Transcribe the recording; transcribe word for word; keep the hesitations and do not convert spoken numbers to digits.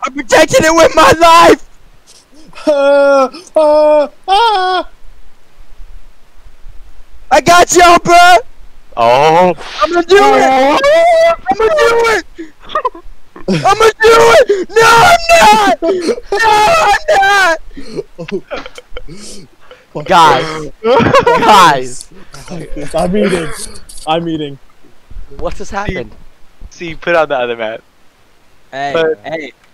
I'm protecting it with my life! Uh, uh, ah. I got y'all, bro! Oh. I'm gonna do it! I'm gonna do it! I'm gonna do it! No, I'm not! No, I'm not! Guys. Guys. I'm eating. I'm eating. What just happened? See, put on the other map. Hey, But- hey,